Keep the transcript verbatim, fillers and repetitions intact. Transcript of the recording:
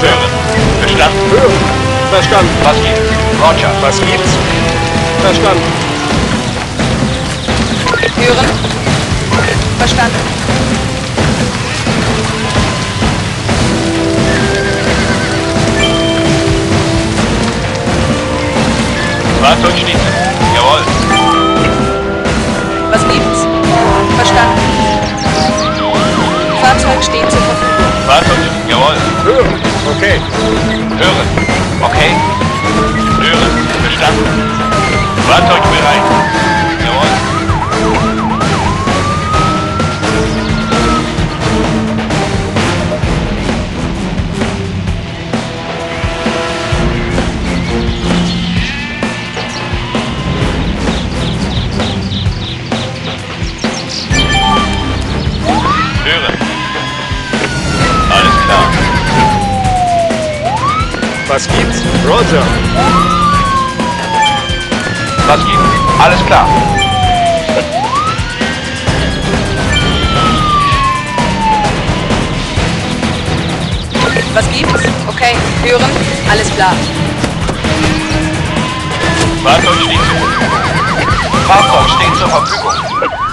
Hören. Verstanden. Hören. Verstanden. Was gibt's? Roger. Was gibt's? Verstanden. Hören. Verstanden. Fahrzeug steht. Jawohl. Was gibt's? Verstanden. Fahrzeug steht zur Verfügung. Fahrzeug. Jawohl. Hören. Okay. Hören. Okay. Hören. Verstanden. Fahrzeug bereit. Jawohl. Hören. Alles klar. Was gibt's? Roger. Was gibt's? Alles klar. Was gibt's? Okay. Hören. Alles klar. Fahrzeug steht zur Verfügung. Fahrzeug steht zur Verfügung.